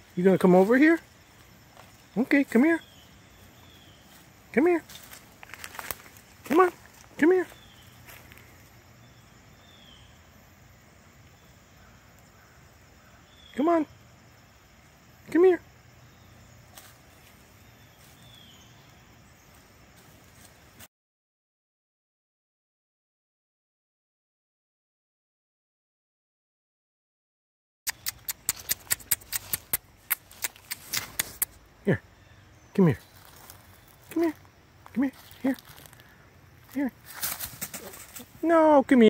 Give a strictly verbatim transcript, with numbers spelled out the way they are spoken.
You gonna come over here? Okay, come here. Come here. Come on, come here. Come on. Come here. Here. Come here. Come here. Come here. Here. Here. No, come here.